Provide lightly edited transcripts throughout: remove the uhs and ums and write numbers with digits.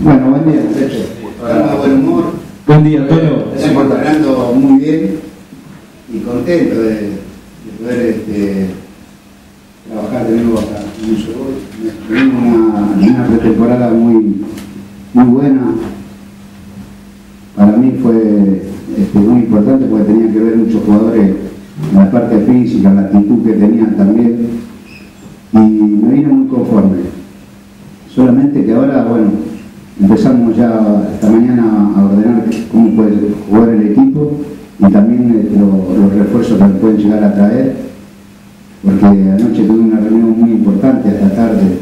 Bueno, buen día, muchachos. Estamos de buen humor. Buen día, Tono. Estamos entrenando muy bien y contento de poder trabajar de nuevo acá en un solo gol. Tuvimos una pretemporada muy buena. Para mí fue muy importante porque tenía que ver muchos jugadores en la parte física, la actitud que tenían también, y me vino muy conforme. Solamente que ahora, bueno, empezamos ya esta mañana a ordenar cómo puede jugar el equipo y también los refuerzos que pueden llegar a traer, porque anoche tuve una reunión muy importante esta tarde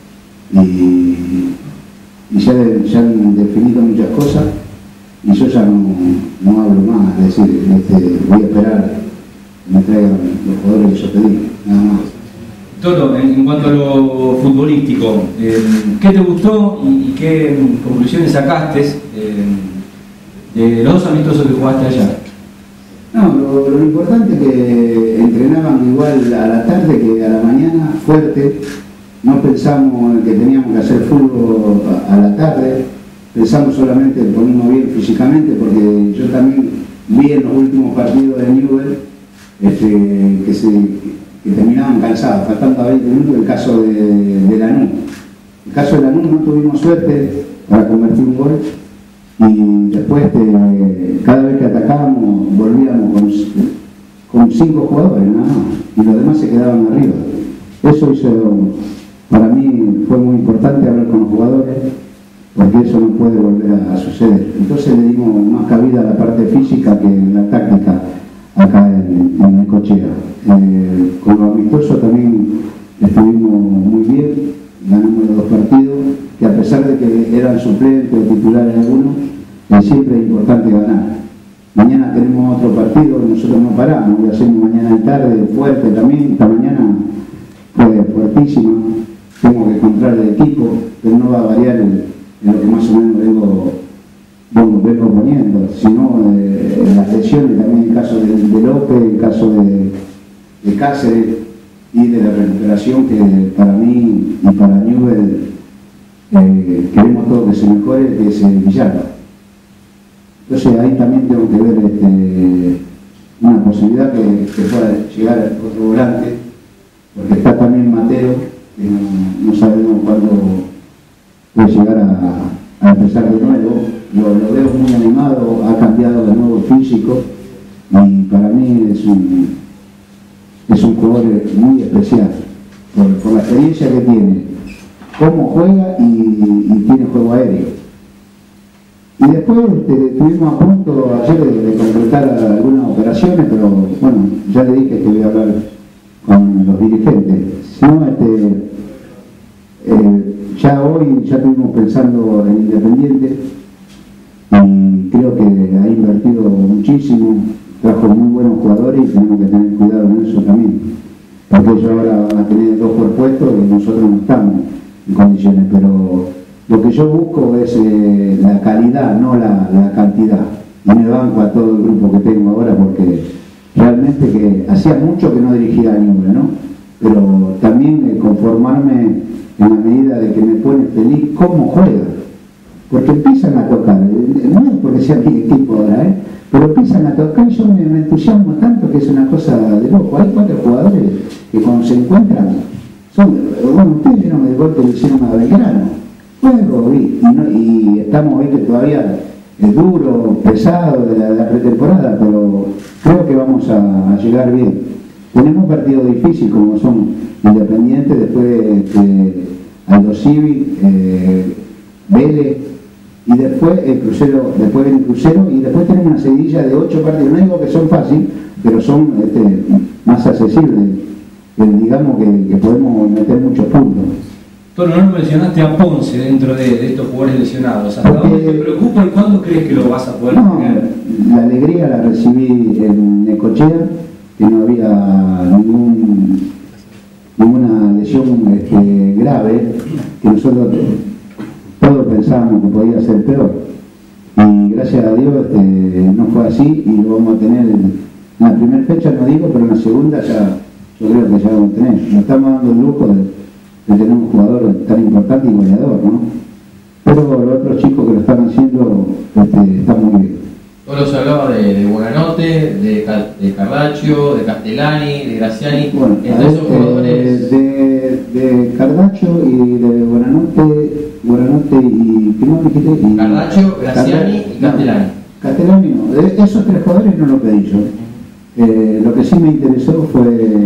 y ya han definido muchas cosas y yo ya no hablo más, es decir, voy a esperar que me traigan los jugadores que yo pedí, nada más. Tono, en cuanto a lo futbolístico, ¿qué te gustó y qué conclusiones sacaste de los dos amistosos que jugaste allá? No, lo importante es que entrenaban igual a la tarde que a la mañana, fuerte. No pensamos en que teníamos que hacer fútbol a la tarde, pensamos solamente en ponernos bien físicamente, porque yo también vi en los últimos partidos de Newell que terminaban cansados, faltando 20 minutos. El caso de Lanús. El caso de Lanús no tuvimos suerte para convertir un gol y después cada vez que atacábamos volvíamos con 5 jugadores nada más y los demás se quedaban arriba. Eso para mí fue muy importante hablar con los jugadores, porque eso no puede volver a suceder. Entonces le dimos más cabida a la parte física que la táctica acá en Necochea. Con lo amistoso también estuvimos muy bien, ganamos los 2 partidos, que a pesar de que eran suplentes o titulares algunos, siempre es importante ganar. Mañana tenemos otro partido, nosotros no paramos, lo hacemos mañana de tarde, fuerte también. Esta mañana fue fuertísima, tengo que encontrar el equipo, pero no va a variar en lo que más o menos vengo poniendo, sino las lesiones también, el caso de López, el caso de Cáceres y de la recuperación, que para mí y para Newell queremos todos que se mejore, que se Villalba. Entonces ahí también tengo que ver una posibilidad que pueda llegar otro volante, porque está también Mateo, que no sabemos cuándo puede llegar a empezar de nuevo. Lo veo muy animado, ha cambiado de nuevo físico y para mí es un jugador muy especial por la experiencia que tiene, cómo juega y tiene juego aéreo. Y después estuvimos a punto ayer de concretar algunas operaciones, pero bueno, ya le dije que voy a hablar con los dirigentes. Si no, ya hoy ya estuvimos pensando en Independiente y creo que ha invertido muchísimo, trajo muy buenos jugadores y tenemos que tener cuidado en eso también, porque ellos ahora van a tener 2 por puesto y nosotros no estamos en condiciones, pero lo que yo busco es la calidad, no la cantidad, y me banco a todo el grupo que tengo ahora, porque realmente que hacía mucho que no dirigía a Newell, ¿no? Pero también conformarme en la medida de que me pone feliz cómo juega, porque empiezan a tocar, no es porque sea mi equipo ahora, pero empiezan a tocar y yo me entusiasmo tanto que es una cosa de loco. Hay 4 jugadores que cuando se encuentran bueno, ustedes vieron el gol que le hicieron a Belgrano, juego, y estamos, que todavía es duro, pesado de la pretemporada, pero creo que vamos a llegar bien. Tenemos partidos difíciles como son Independiente, después Aldo Civi, Vélez, y después el Crucero, después viene el Crucero, y después tenemos una seguidilla de 8 partidos. No digo que son fáciles, pero son más accesibles, digamos que podemos meter muchos puntos. Tono, no mencionaste a Ponce dentro de estos jugadores lesionados. ¿Hasta dónde te preocupa y cuándo crees que lo vas a poder tener? La alegría la recibí en Necochea, que no había ninguna lesión grave, que nosotros todos pensábamos que podía ser peor. Y gracias a Dios no fue así y lo vamos a tener en la primera fecha, no digo, pero en la segunda ya, yo creo que ya lo vamos a tener. Nos estamos dando el lujo de tener un jugador tan importante y goleador, ¿no? pero los otros chicos que lo están haciendo están muy bien. Solo se hablaba de Buonanotte, de Carraccio, de Castellani, de Graziani. Bueno, Esos jugadores... de Carraccio y de Buonanotte y ¿qué más dijiste? Y Carraccio, Graziani y Castellani. Castellani no, esos tres jugadores no lo pedí yo. Lo que sí me interesó fue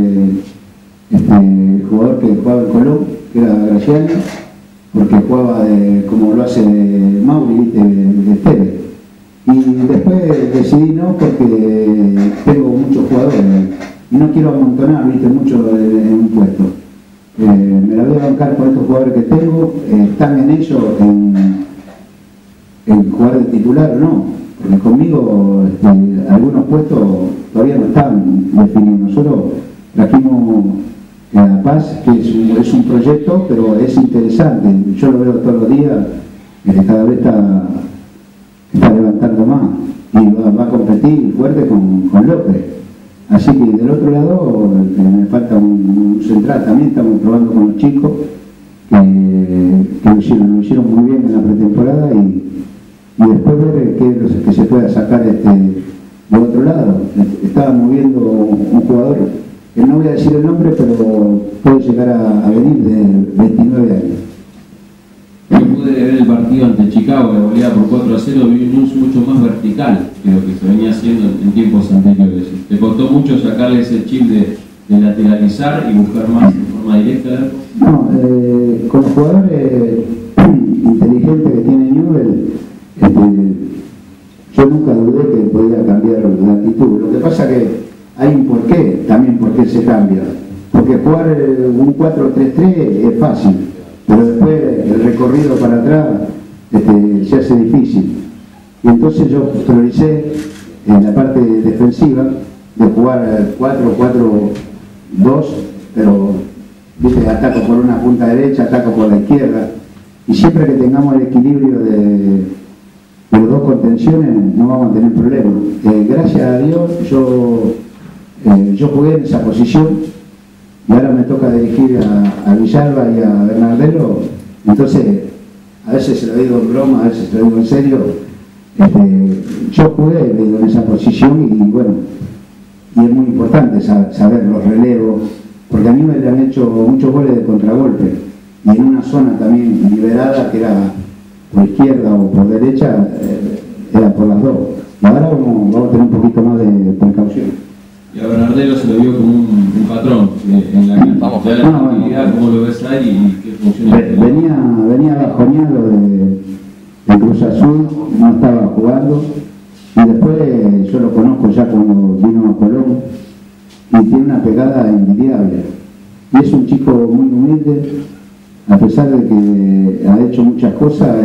el jugador que jugaba en Colón, que era Graziani, porque jugaba como lo hace Mauri, de Tevez. Y después decidí no, porque tengo muchos jugadores y no quiero amontonar, viste, mucho en un puesto. Me la voy a bancar con estos jugadores que tengo, están en ello, en jugar de titular o no, porque conmigo algunos puestos todavía no están definidos. Nosotros trajimos a Paz, que es un proyecto, pero es interesante, yo lo veo todos los días, cada vez está levantando más y va a competir fuerte con López. Así que del otro lado me falta un central. También estamos probando con los chicos que lo hicieron muy bien en la pretemporada y después ver qué se pueda sacar de otro lado. Estábamos viendo un jugador que no voy a decir el nombre, pero puede llegar a venir de 29 años. Yo pude ver el partido ante Chicago, la goleada por 4-0, vi un uso mucho más vertical que lo que se venía haciendo en tiempos anteriores. ¿Te costó mucho sacarle ese chip de lateralizar y buscar más de forma directa? No, con los jugadores inteligentes que tiene Newell, yo nunca dudé que podía cambiar la actitud. Lo que pasa que hay un porqué, también por qué se cambia. Porque jugar un 4-3-3 es fácil, pero después el recorrido para atrás se hace difícil. Y entonces yo prioricé en la parte defensiva de jugar 4-4-2, pero ¿viste? Ataco por una punta derecha, ataco por la izquierda, y siempre que tengamos el equilibrio de los dos contenciones no vamos a tener problemas. Gracias a Dios yo jugué en esa posición y ahora me toca dirigir a Villalba y a Bernardelo, entonces a veces se lo digo en broma, a veces se lo digo en serio. Yo jugué en esa posición y bueno, y es muy importante saber los relevos, porque a mí me han hecho muchos goles de contragolpe y en una zona también liberada que era por izquierda o por derecha, era por las dos. Y ahora vamos a tener un poquito más de precaución. Y a Bernardelo se lo vio como un patrón en la actividad, cómo lo ves ahí y qué función. Venía bajoneado de Cruz Azul, no estaba jugando, y después yo lo conozco ya cuando vino a Colón y tiene una pegada envidiable. Y es un chico muy humilde, a pesar de que ha hecho muchas cosas,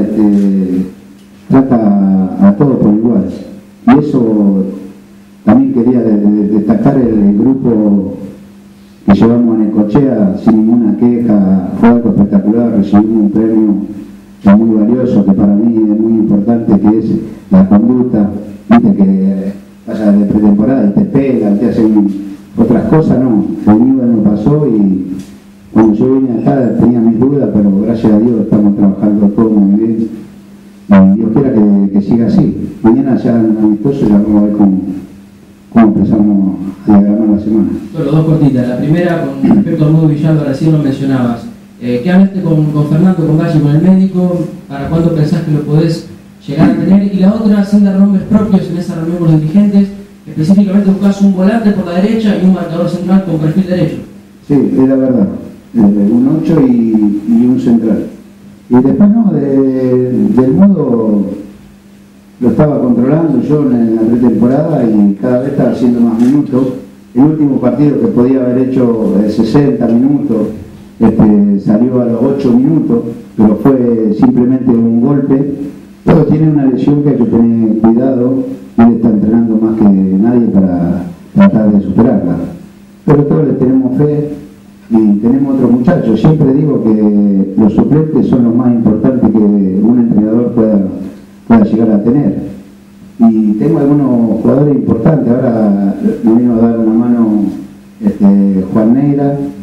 trata a todos por igual. Y eso también quería destacar el grupo que llevamos a Necochea sin ninguna queja, fue algo espectacular, recibimos un premio muy valioso que para mí es muy importante, que es la conducta, viste que vaya de pretemporada y te pegan, te hacen otras cosas, no, conmigo no pasó y cuando yo vine acá tenía mis dudas, pero gracias a Dios estamos trabajando todo muy bien y Dios quiera que siga así. Mañana ya en amistoso ya vamos a ver cómo empezamos a diagramar la semana. Solo dos cortitas. La primera, con respecto al Mudo Villalba, recién lo mencionabas. ¿Qué hablaste con Fernando, con Galli, con el médico? ¿Para cuándo pensás que lo podés llegar a tener? Y la otra, sin dar nombres propios en esa reunión con los dirigentes, específicamente buscás un volante por la derecha y un marcador central con perfil derecho. Sí, es la verdad. Un 8 y un central. Y después no, del Mudo lo estaba controlando yo en la pretemporada y cada vez estaba haciendo más minutos. El último partido que podía haber hecho 60 minutos, salió a los 8 minutos, pero fue simplemente un golpe. Pero tiene una lesión que hay que tener cuidado, él está entrenando más que nadie para tratar de superarla. Pero todos le tenemos fe y tenemos otros muchachos. Siempre digo que los suplentes son los más importantes que un entrenador pueda llegar a tener. Y tengo algunos jugadores importantes. Ahora me vino a dar una mano Juan Neira,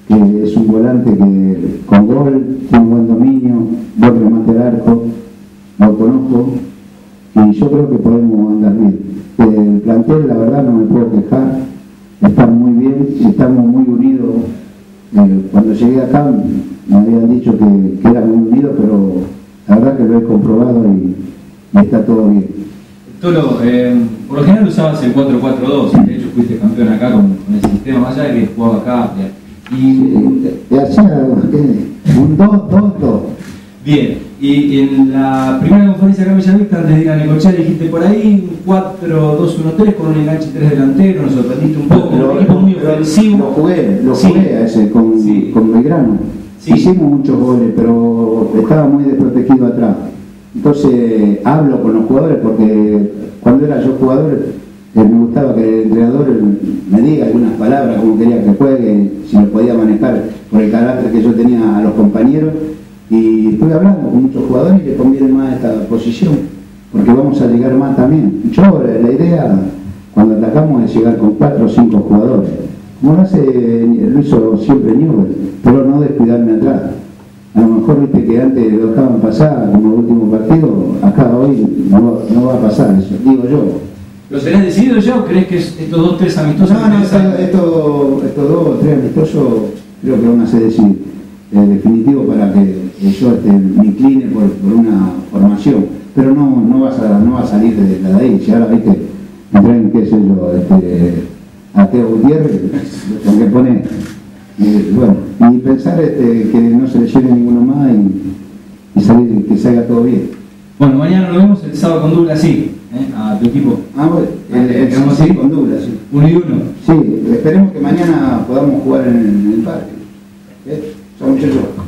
que es un volante que con gol, tiene buen dominio, buen remate al arco, lo conozco y yo creo que podemos andar bien. El plantel, la verdad, no me puedo quejar, está muy bien, estamos muy unidos. Cuando llegué acá me habían dicho que era muy unido, pero la verdad que lo he comprobado y está todo bien. Tolo, por lo general usabas el 4-4-2, de hecho fuiste campeón acá con el sistema, más allá de que jugaba acá. Y hacía un 2-2-2. Bien, y en la primera conferencia acá en Bellavista, antes de ir a negociar, dijiste por ahí un 4-2-1-3 con un enganche 3 delanteros, nos sorprendiste un poco, un equipo muy ofensivo. Lo jugué a ese con Belgrano. Sí. Hicimos muchos goles, pero estaba muy desprotegido atrás. Entonces hablo con los jugadores porque cuando era yo jugador me gustaba que el entrenador me diga algunas palabras, como quería que juegue, si lo podía manejar por el carácter que yo tenía a los compañeros. Y estoy hablando con muchos jugadores y les conviene más esta posición, porque vamos a llegar más también. Yo, la idea cuando atacamos es llegar con 4 o 5 jugadores, como lo hizo siempre Newell, pero no descuidarme atrás. A lo mejor viste que antes lo dejaban pasar como el último partido, acá hoy no va a pasar eso, digo yo. ¿Lo serás decidido ya o crees que estos 2-3 amistosos? No, estos 2 o 3 amistosos creo que van a ser definitivos para que yo me incline por una formación, pero no va a salir de la de ahí. Si ahora viste, me traen, qué sé yo, a Teo Gutiérrez, con que pone, bueno, y pensar que no se le lleve ninguno más y salir, que salga todo bien. Bueno, mañana nos vemos el sábado con Douglas, sí, a tu equipo. Bueno, sí, con Douglas, sí. 1-1. Sí, esperemos que mañana podamos jugar en el parque. Chao muchachos.